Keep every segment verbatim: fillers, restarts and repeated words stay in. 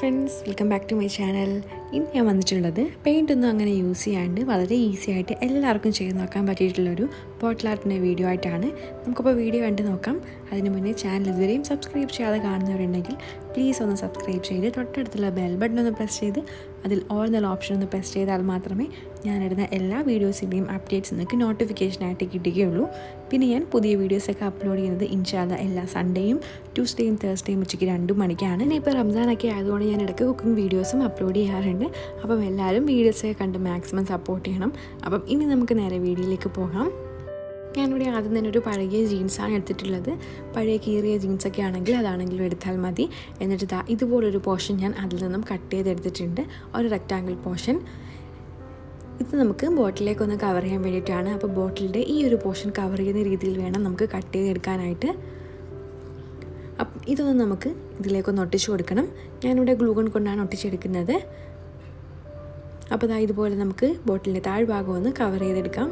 friends, welcome back to my channel. ഇന്ന് ഞാൻ വന്നിട്ടുള്ളത് പെയിൻ്റ് ഒന്നും അങ്ങനെ യൂസ് ചെയ്യാണ്ട് വളരെ ഈസി ആയിട്ട് എല്ലാവർക്കും ചെയ്ത് നോക്കാൻ പറ്റിയിട്ടുള്ളൊരു ബോട്ടിൽ ആർട്ടിൻ്റെ വീഡിയോ ആയിട്ടാണ്. നമുക്കപ്പോൾ വീഡിയോ കണ്ട് നോക്കാം. അതിന് മുന്നേ ചാനൽ ഇതുവരെയും സബ്സ്ക്രൈബ് ചെയ്യാതെ കാണുന്നവരുണ്ടെങ്കിൽ പ്ലീസ് ഒന്ന് സബ്സ്ക്രൈബ് ചെയ്ത് തൊട്ടടുത്തുള്ള ബെൽ ബട്ടൺ ഒന്ന് പ്രസ് ചെയ്ത് അതിൽ ഓൾ എന്നുള്ള ഓപ്ഷൻ ഒന്ന് പ്രസ് ചെയ്താൽ മാത്രമേ ഞാനിടുന്ന എല്ലാ വീഡിയോസിൻ്റെയും അപ്ഡേറ്റ്സ് നിങ്ങൾക്ക് നോട്ടിഫിക്കേഷനായിട്ട് കിട്ടുകയുള്ളൂ. പിന്നെ ഞാൻ പുതിയ വീഡിയോസൊക്കെ അപ്ലോഡ് ചെയ്യുന്നത് ഇൻഷാല്ലാ എല്ലാ സൺഡേയും ട്യൂസ്ഡേയും തേഴ്സ്ഡേയും ഉച്ചയ്ക്ക് രണ്ട് മണിക്കാണ്. ഇനി ഇപ്പോൾ റംസാനൊക്കെ ആയതുകൊണ്ട് ഞാൻ ഇടയ്ക്ക് കുക്കിംഗ് വീഡിയോസും അപ്ലോഡ് ചെയ്യാറുണ്ട്. അപ്പം എല്ലാവരും വീഡിയോസൊക്കെ കണ്ട് മാക്സിമം സപ്പോർട്ട് ചെയ്യണം. അപ്പം ഇനി നമുക്ക് നേരെ വീഡിയോയിലേക്ക് പോകാം. ഞാനിവിടെ ആദ്യം തന്നെ ഒരു പഴകിയ ജീൻസാണ് എടുത്തിട്ടുള്ളത്. പഴയ കീറിയ ജീൻസൊക്കെ ആണെങ്കിൽ അതാണെങ്കിലും എടുത്താൽ മതി. എന്നിട്ട് ഇതാ ഇതുപോലൊരു പോർഷൻ ഞാൻ അതിൽ നിന്നും കട്ട് ചെയ്തെടുത്തിട്ടുണ്ട്, ഒരു റെക്റ്റാങ്കിൾ പോർഷൻ. ഇത് നമുക്ക് ബോട്ടിലേക്കൊന്ന് കവർ ചെയ്യാൻ വേണ്ടിയിട്ടാണ്. അപ്പോൾ ബോട്ടിലിൻ്റെ ഈ ഒരു പോർഷൻ കവർ ചെയ്യുന്ന രീതിയിൽ വേണം നമുക്ക് കട്ട് ചെയ്തെടുക്കാനായിട്ട്. അപ്പം ഇതൊന്ന് നമുക്ക് ഇതിലേക്കൊന്ന് ഒട്ടിച്ചു കൊടുക്കണം. ഞാനിവിടെ ഗ്ലൂഗൺ കൊണ്ടാണ് ഒട്ടിച്ചെടുക്കുന്നത്. അപ്പോൾ ഇതാ ഇതുപോലെ നമുക്ക് ബോട്ടിലിൻ്റെ താഴ്ഭാഗം ഒന്ന് കവർ ചെയ്തെടുക്കാം.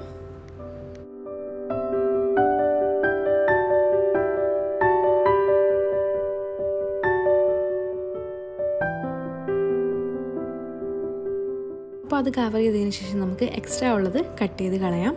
അപ്പോൾ അത് കവർ ചെയ്തതിന് ശേഷം നമുക്ക് എക്സ്ട്രാ ഉള്ളത് കട്ട് ചെയ്ത് കളയാം.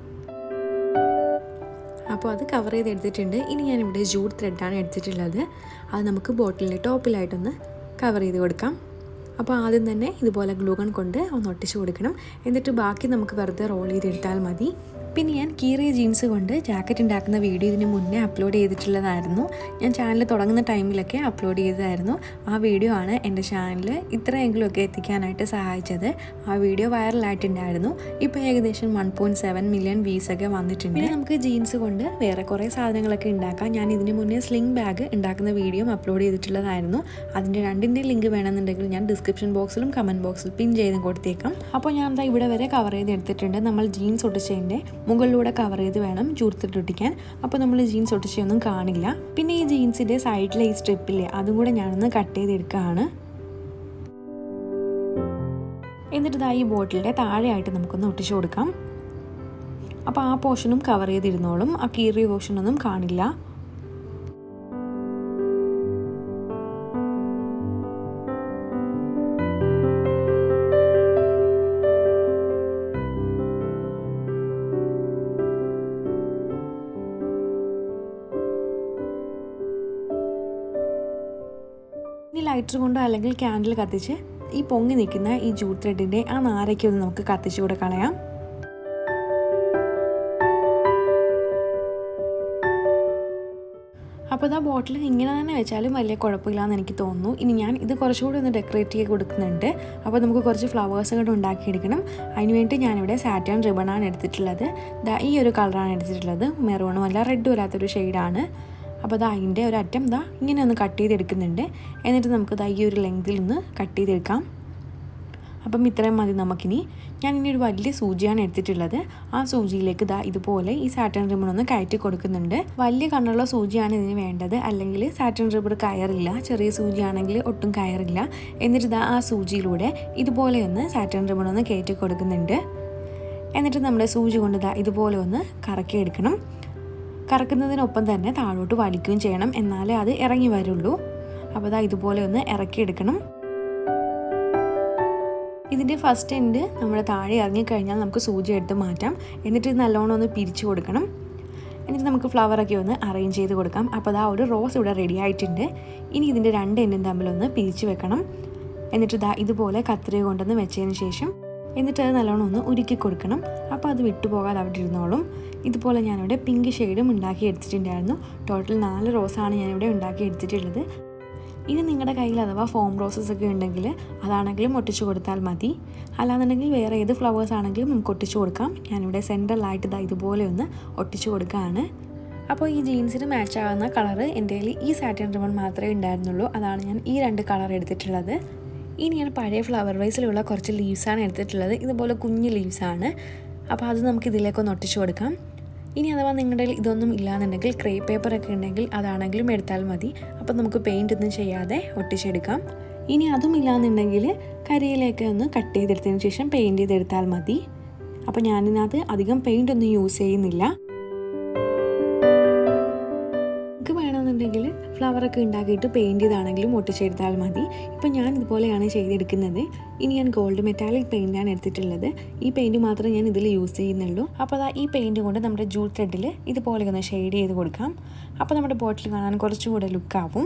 അപ്പോൾ അത് കവർ ചെയ്തെടുത്തിട്ടുണ്ട്. ഇനി ഞാനിവിടെ ജൂട്ട് ത്രെഡാണ് എടുത്തിട്ടുള്ളത്. അത് നമുക്ക് ബോട്ടിലിൻ്റെ ടോപ്പിലായിട്ടൊന്ന് കവർ ചെയ്ത് കൊടുക്കാം. അപ്പോൾ ആദ്യം തന്നെ ഇതുപോലെ ഗ്ലൂഗൺ കൊണ്ട് ഒന്ന് ഒട്ടിച്ച് കൊടുക്കണം. എന്നിട്ട് ബാക്കി നമുക്ക് വെറുതെ റോൾ ചെയ്തെടുത്താൽ മതി. പിന്നെ ഞാൻ കീറിയ ജീൻസ് കൊണ്ട് ജാക്കറ്റ് ഉണ്ടാക്കുന്ന വീഡിയോ ഇതിന് മുന്നേ അപ്ലോഡ് ചെയ്തിട്ടുള്ളതായിരുന്നു. ഞാൻ ചാനൽ തുടങ്ങുന്ന ടൈമിലൊക്കെ അപ്ലോഡ് ചെയ്തതായിരുന്നു. ആ വീഡിയോ ആണ് എൻ്റെ ചാനൽ ഇത്രയെങ്കിലുമൊക്കെ എത്തിക്കാനായിട്ട് സഹായിച്ചത്. ആ വീഡിയോ വൈറലായിട്ടുണ്ടായിരുന്നു. ഇപ്പോൾ ഏകദേശം വൺ പോയിൻറ്റ് സെവൻ മില്യൺ വ്യൂസൊക്കെ വന്നിട്ടുണ്ട്. പിന്നെ നമുക്ക് ജീൻസ് കൊണ്ട് വേറെ കുറേ സാധനങ്ങളൊക്കെ ഉണ്ടാക്കാം. ഞാൻ ഇതിന് മുന്നേ സ്ലിംഗ് ബാഗ് ഉണ്ടാക്കുന്ന വീഡിയോ അപ്ലോഡ് ചെയ്തിട്ടുള്ളതായിരുന്നു. അതിൻ്റെ രണ്ടിൻ്റെ ലിങ്ക് വേണമെന്നുണ്ടെങ്കിൽ ഞാൻ ഡിസ്ക്രിപ്ഷൻ ബോക്സിലും കമൻറ്റ് ബോക്സിൽ പിൻ ചെയ്ത് കൊടുത്തേക്കാം. അപ്പോൾ ഞാൻ എന്താ ഇവിടെ വരെ കവർ ചെയ്ത് എടുത്തിട്ടുണ്ട്. നമ്മൾ ജീൻസ് ഒട്ടിച്ചതിൻ്റെ മുകളിലൂടെ കവർ ചെയ്ത് വേണം ജൂട്ട് ത്രെഡ് ഒട്ടിക്കാൻ. അപ്പോൾ നമ്മൾ ജീൻസ് ഒട്ടിച്ചൊന്നും കാണില്ല. പിന്നെ ഈ ജീൻസിൻ്റെ സൈഡിലെ ഈ സ്ട്രിപ്പില്ലേ അതും കൂടെ ഞാനൊന്ന് കട്ട് ചെയ്തെടുക്കുകയാണ്. എന്നിട്ട് ഇതാ ഈ ബോട്ടിലിൻ്റെ താഴെയായിട്ട് നമുക്കൊന്ന് ഒട്ടിച്ചു കൊടുക്കാം. അപ്പോൾ ആ പോർഷനും കവർ ചെയ്തിരുന്നോളും, ആ കീറിയ പോർഷനൊന്നും കാണില്ല. ഇനി ലൈറ്റർ കൊണ്ടോ അല്ലെങ്കിൽ ക്യാൻഡിൽ കത്തിച്ച് ഈ പൊങ്ങി നിൽക്കുന്ന ഈ ജൂട്ട് ത്രെഡിൻ്റെ ആ നാരയ്ക്ക് ഒന്ന് നമുക്ക് കത്തിച്ച് കൂടെ കളയാം. അപ്പോൾ ഇതാ ബോട്ടിൽ ഇങ്ങനെ തന്നെ വെച്ചാലും വലിയ കുഴപ്പമില്ലാന്ന് എനിക്ക് തോന്നുന്നു. ഇനി ഞാൻ ഇത് കുറച്ചുകൂടി ഒന്ന് ഡെക്കറേറ്റ് ചെയ്ത് കൊടുക്കുന്നുണ്ട്. അപ്പോൾ നമുക്ക് കുറച്ച് ഫ്ലവേഴ്സ് കൂടെ ഉണ്ടാക്കിയെടുക്കണം. അതിന് വേണ്ടി ഞാനിവിടെ സാറ്റൻ റിബണാണ് എടുത്തിട്ടുള്ളത്. ദാ ഈ ഒരു കളറാണ് എടുത്തിട്ടുള്ളത്. മെറൂണും അല്ല റെഡും വരാത്തൊരു ഷെയ്ഡാണ്. അപ്പോൾ ഇതാ അതിൻ്റെ ഒരു അറ്റം ഇതാ ഇങ്ങനെ ഒന്ന് കട്ട് ചെയ്തെടുക്കുന്നുണ്ട്. എന്നിട്ട് നമുക്ക് ഇതാ ഈ ഒരു ലെങ്തിൽ ഒന്ന് കട്ട് ചെയ്തെടുക്കാം. അപ്പം ഇത്രയും മതി നമുക്കിനി. ഞാൻ ഇനി ഒരു വലിയ സൂചിയാണ് എടുത്തിട്ടുള്ളത്. ആ സൂചിയിലേക്ക് ഇതാ ഇതുപോലെ ഈ സാറ്റൻ റിബൺ ഒന്ന് കയറ്റി കൊടുക്കുന്നുണ്ട്. വലിയ കണ്ണുള്ള സൂചിയാണ് ഇതിന് വേണ്ടത്, അല്ലെങ്കിൽ സാറ്റൻ റിബൺ കയറില്ല. ചെറിയ സൂചിയാണെങ്കിൽ ഒട്ടും കയറില്ല. എന്നിട്ട് ഇതാ ആ സൂചിയിലൂടെ ഇതുപോലെ ഒന്ന് സാറ്റൻ റിബൺ ഒന്ന് കയറ്റി കൊടുക്കുന്നുണ്ട്. എന്നിട്ട് നമ്മുടെ സൂചി കൊണ്ട് ഇതാ ഇതുപോലെ ഒന്ന് കറക്കിയെടുക്കണം. കറക്കുന്നതിനൊപ്പം തന്നെ താഴോട്ട് വലിക്കുകയും ചെയ്യണം, എന്നാലേ അത് ഇറങ്ങി വരുള്ളൂ. അപ്പോൾ അതാ ഇതുപോലെ ഒന്ന് ഇറക്കിയെടുക്കണം. ഇതിൻ്റെ ഫസ്റ്റ് എൻഡ് നമ്മുടെ താഴെ ഇറങ്ങിക്കഴിഞ്ഞാൽ നമുക്ക് സൂചി എടുത്ത് മാറ്റാം. എന്നിട്ട് നല്ലോണം ഒന്ന് പിരിച്ചു കൊടുക്കണം. എന്നിട്ട് നമുക്ക് ഫ്ലവറൊക്കെ ഒന്ന് അറേഞ്ച് ചെയ്ത് കൊടുക്കാം. അപ്പോൾ അതാ ഒരു റോസ് ഇവിടെ റെഡി ആയിട്ടുണ്ട്. ഇനി ഇതിൻ്റെ രണ്ട് എൻഡും തമ്മിലൊന്ന് പിരിച്ചു വെക്കണം. എന്നിട്ട് ഇതാ ഇതുപോലെ കത്രിക കൊണ്ടൊന്ന് വെച്ചതിന് ശേഷം എന്നിട്ട് അത് നല്ലോണം ഒന്ന് ഉരുക്കി കൊടുക്കണം. അപ്പോൾ അത് വിട്ടുപോകാതെ അവിടെ ഇരുന്നോളും. ഇതുപോലെ ഞാനിവിടെ പിങ്ക് ഷെയ്ഡും ഉണ്ടാക്കി എടുത്തിട്ടുണ്ടായിരുന്നു. ടോട്ടൽ നാല് റോസാണ് ഞാനിവിടെ ഉണ്ടാക്കി എടുത്തിട്ടുള്ളത്. ഇനി നിങ്ങളുടെ കയ്യിൽ അഥവാ ഫോം റോസസ് ഒക്കെ ഉണ്ടെങ്കിൽ അതാണെങ്കിലും ഒട്ടിച്ചു കൊടുത്താൽ മതി. അല്ലാന്നുണ്ടെങ്കിൽ വേറെ ഏത് ഫ്ലവേഴ്സ് ആണെങ്കിലും നമുക്ക് ഒട്ടിച്ചു കൊടുക്കാം. ഞാനിവിടെ സെൻറ്ററിലായിട്ട് ഇതാ ഇതുപോലെ ഒന്ന് ഒട്ടിച്ചു കൊടുക്കുകയാണ്. അപ്പോൾ ഈ ജീൻസിന് മാച്ച് ആകുന്ന കളറ് എൻ്റെ കയ്യിൽ ഈ സാറ്റൻ റിബൺ മാത്രമേ ഉണ്ടായിരുന്നുള്ളൂ. അതാണ് ഞാൻ ഈ രണ്ട് കളർ എടുത്തിട്ടുള്ളത്. ഇനി ഞാൻ പഴയ ഫ്ലവർ വൈസിലുള്ള കുറച്ച് ലീവ്സാണ് എടുത്തിട്ടുള്ളത്. ഇതുപോലെ കുഞ്ഞ് ലീവ്സാണ്. അപ്പോൾ അത് നമുക്ക് ഇതിലേക്കൊന്ന് ഒട്ടിച്ചു കൊടുക്കാം. ഇനി അഥവാ നിങ്ങളുടെ ഇതൊന്നും ഇല്ലാന്നുണ്ടെങ്കിൽ ക്രേ പേപ്പറൊക്കെ ഉണ്ടെങ്കിൽ അതാണെങ്കിലും എടുത്താൽ മതി. അപ്പോൾ നമുക്ക് പെയിൻ്റ് ഒന്നും ചെയ്യാതെ ഒട്ടിച്ചെടുക്കാം. ഇനി അതും ഇല്ലാന്നുണ്ടെങ്കിൽ കരിയിലേക്ക് ഒന്ന് കട്ട് ചെയ്തെടുത്തതിന് ശേഷം പെയിൻറ്റ് ചെയ്തെടുത്താൽ മതി. അപ്പോൾ ഞാനിതിനകത്ത് അധികം പെയിൻ്റ് ഒന്നും യൂസ് ചെയ്യുന്നില്ല. അല്ലാന്നുണ്ടെങ്കിൽ ഫ്ലവറൊക്കെ ഉണ്ടാക്കിയിട്ട് പെയിൻറ്റ് ചെയ്താണെങ്കിലും ഒട്ടിച്ചെടുത്താൽ മതി. ഇപ്പം ഞാൻ ഇതുപോലെയാണ് ചെയ്തെടുക്കുന്നത്. ഇനി ഞാൻ ഗോൾഡ് മെറ്റാലിക് പെയിൻറ്റാണ് എടുത്തിട്ടുള്ളത്. ഈ പെയിൻറ്റ് മാത്രമേ ഞാൻ ഇതിൽ യൂസ് ചെയ്യുന്നുള്ളൂ. അപ്പോൾ അതാ ഈ പെയിൻറ്റ് കൊണ്ട് നമ്മുടെ ജൂട്ട് ത്രെഡിൽ ഇതുപോലെ ഒന്ന് ഷെയ്ഡ് ചെയ്ത് കൊടുക്കാം. അപ്പോൾ നമ്മുടെ ബോട്ടിൽ കാണാൻ കുറച്ചുകൂടെ ലുക്കാവും.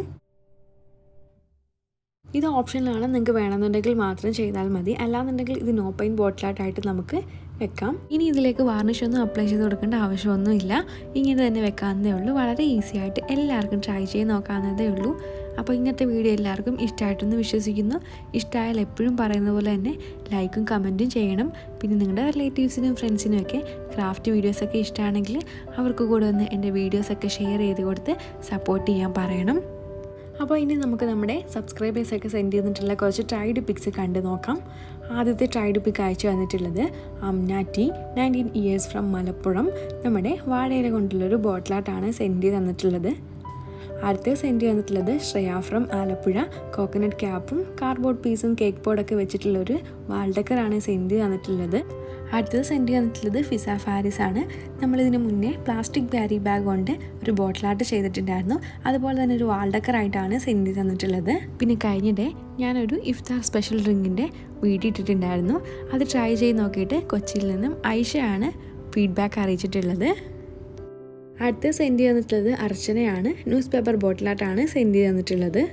ഇത് ഓപ്ഷനിലാണ്, നിങ്ങൾക്ക് വേണമെന്നുണ്ടെങ്കിൽ മാത്രം ചെയ്താൽ മതി. അല്ലാന്നുണ്ടെങ്കിൽ ഇത് നോ പെയിൻറ്റ് ബോട്ടിലായിട്ടായിട്ട് നമുക്ക് വെക്കാം. ഇനി ഇതിലേക്ക് വാർണിഷ് ഒന്നും അപ്ലൈ ചെയ്ത് കൊടുക്കേണ്ട ആവശ്യമൊന്നുമില്ല. ഇങ്ങനെ തന്നെ വെക്കാവുന്നതേ ഉള്ളൂ. വളരെ ഈസി ആയിട്ട് എല്ലാവർക്കും ട്രൈ ചെയ്ത് നോക്കാവുന്നതേ ഉള്ളൂ. അപ്പോൾ ഇന്നത്തെ വീഡിയോ എല്ലാവർക്കും ഇഷ്ടമായിട്ടെന്ന് വിശ്വസിക്കുന്നു. ഇഷ്ടമായാൽ എപ്പോഴും പറയുന്ന പോലെ തന്നെ ലൈക്കും കമൻറ്റും ചെയ്യണം. പിന്നെ നിങ്ങളുടെ റിലേറ്റീവ്സിനും ഫ്രണ്ട്സിനും ഒക്കെ ക്രാഫ്റ്റ് വീഡിയോസൊക്കെ ഇഷ്ടമാണെങ്കിൽ അവർക്ക് കൂടെ ഒന്ന് എൻ്റെ വീഡിയോസൊക്കെ ഷെയർ ചെയ്ത് കൊടുത്ത് സപ്പോർട്ട് ചെയ്യാൻ പറയണം. അപ്പോൾ ഇനി നമുക്ക് നമ്മുടെ സബ്സ്ക്രൈബേഴ്സൊക്കെ സെൻഡ് ചെയ്തിട്ടുള്ള കുറച്ച് ട്രൈഡ് പിക്സ് കണ്ടു നോക്കാം. ആദ്യത്തെ ട്രൈഡ് പിക്ക് അയച്ചു വന്നിട്ടുള്ളത് അംനാറ്റി നയൻറ്റീൻ ഇയേഴ്സ് ഫ്രം മലപ്പുറം. നമ്മുടെ വാഴയില കൊണ്ടുള്ളൊരു ബോട്ടിലായിട്ടാണ് സെൻഡ് ചെയ്ത് തന്നിട്ടുള്ളത്. അടുത്ത സെൻഡ് ചെയ്തിട്ടുള്ളത് ശ്രേയ ഫ്രം ആലപ്പുഴ. കോക്കനട്ട് ക്യാപ്പും കാർഡ്ബോർഡ് പീസും കേക്ക് ബോർഡൊക്കെ വെച്ചിട്ടുള്ളൊരു വാൾഡക്കറാണ് സെൻഡ് തന്നിട്ടുള്ളത്. അടുത്തത് സെൻഡ് തന്നിട്ടുള്ളത് ഫിസ ഫാരിസ് ആണ്. നമ്മളിതിന് മുന്നേ പ്ലാസ്റ്റിക് ക്യാരി ബാഗ് കൊണ്ട് ഒരു ബോട്ടിലായിട്ട് ചെയ്തിട്ടുണ്ടായിരുന്നു. അതുപോലെ തന്നെ ഒരു വാൾഡക്കറായിട്ടാണ് സെൻഡ് തന്നിട്ടുള്ളത്. പിന്നെ കഴിഞ്ഞിടെ ഞാനൊരു ഇഫ്താർ സ്പെഷ്യൽ ഡ്രിങ്കിൻ്റെ വീഡിയോ ഇട്ടിട്ടുണ്ടായിരുന്നു. അത് ട്രൈ ചെയ്ത് നോക്കിയിട്ട് കൊച്ചിയിൽ നിന്നും ഐഷയാണ് ഫീഡ്ബാക്ക് അറിയിച്ചിട്ടുള്ളത്. അടുത്ത് സെൻഡ് തന്നിട്ടുള്ളത് അർച്ചനയാണ്. ന്യൂസ് പേപ്പർ ബോട്ടിലായിട്ടാണ് സെൻഡ് തന്നിട്ടുള്ളത്.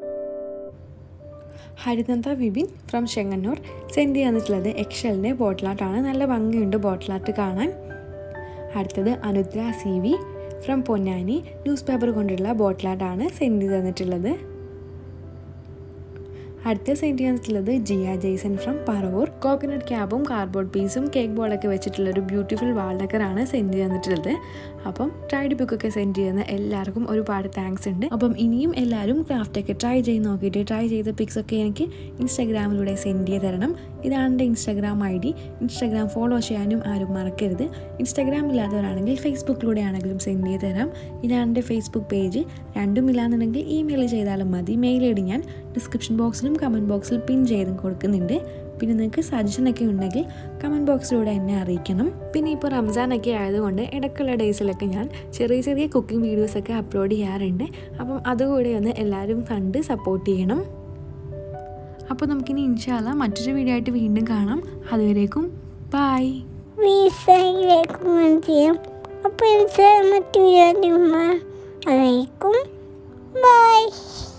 ഹരിനന്ദ വിപിൻ ഫ്രം ചെങ്ങന്നൂർ സെൻഡ് തന്നിട്ടുള്ളത് എക്സലിൻ്റെ ബോട്ടിലായിട്ടാണ്. നല്ല ഭംഗിയുണ്ട് ബോട്ടിലായിട്ട് കാണാൻ. അടുത്തത് Anudra C V from Ponnani. Newspaper കൊണ്ടുള്ള ബോട്ടിലായിട്ടാണ് സെൻഡ് തന്നിട്ടുള്ളത്. അടുത്ത സെൻഡ് തന്നിട്ടുള്ളത് Jiya Jason from Paravur. Coconut ക്യാബും കാർഡ്ബോർഡ് പീസും കേക്ക് ബോർഡൊക്കെ വെച്ചിട്ടുള്ളൊരു ബ്യൂട്ടിഫുൾ വാൾഡക്കറാണ് സെൻഡ് തന്നിട്ടുള്ളത്. അപ്പം ട്രൈഡ് ബുക്കൊക്കെ സെൻഡ് ചെയ്യുന്ന എല്ലാവർക്കും ഒരുപാട് താങ്ക്സ് ഉണ്ട്. അപ്പം ഇനിയും എല്ലാവരും ക്രാഫ്റ്റൊക്കെ ട്രൈ ചെയ്ത് നോക്കിയിട്ട് ട്രൈ ചെയ്ത പിക്സൊക്കെ എനിക്ക് ഇൻസ്റ്റാഗ്രാമിലൂടെ സെൻഡ് ചെയ്ത് തരണം. ഇതാണ് എൻ്റെ Instagram I D. Instagram follow ചെയ്യാനും ആരും മറക്കരുത്. ഇൻസ്റ്റാഗ്രാം ഇല്ലാത്തവരാണെങ്കിൽ ഫേസ്ബുക്കിലൂടെ ആണെങ്കിലും സെൻഡ് ചെയ്ത് തരാം. ഇതാണ് എൻ്റെ ഫേസ്ബുക്ക് പേജ്. രണ്ടും ഇല്ലാന്നുണ്ടെങ്കിൽ ഇമെയിൽ ചെയ്താലും മതി. മെയിൽ ഐ ഡി ഞാൻ ഡിസ്ക്രിപ്ഷൻ ബോക്സിലും കമൻറ്റ് ബോക്സിൽ പിൻ ചെയ്തും കൊടുക്കുന്നുണ്ട്. പിന്നെ നിങ്ങൾക്ക് സജഷനൊക്കെ ഉണ്ടെങ്കിൽ കമൻറ്റ് ബോക്സിലൂടെ എന്നെ അറിയിക്കണം. പിന്നെ ഇപ്പോൾ റംസാനൊക്കെ ആയതുകൊണ്ട് ഇടയ്ക്കുള്ള ഡേയ്സിലൊക്കെ ഞാൻ ചെറിയ ചെറിയ കുക്കിംഗ് വീഡിയോസൊക്കെ അപ്ലോഡ് ചെയ്യാറുണ്ട്. അപ്പം അതുകൂടെ ഒന്ന് എല്ലാവരും കണ്ട് സപ്പോർട്ട് ചെയ്യണം. അപ്പോൾ നമുക്കിനി ഇൻഷാ അല്ലാഹ് മറ്റൊരു വീഡിയോ ആയിട്ട് വീണ്ടും കാണാം. അതുവരേക്കും ബൈ. അപ്പോൾ മറ്റു ബൈ.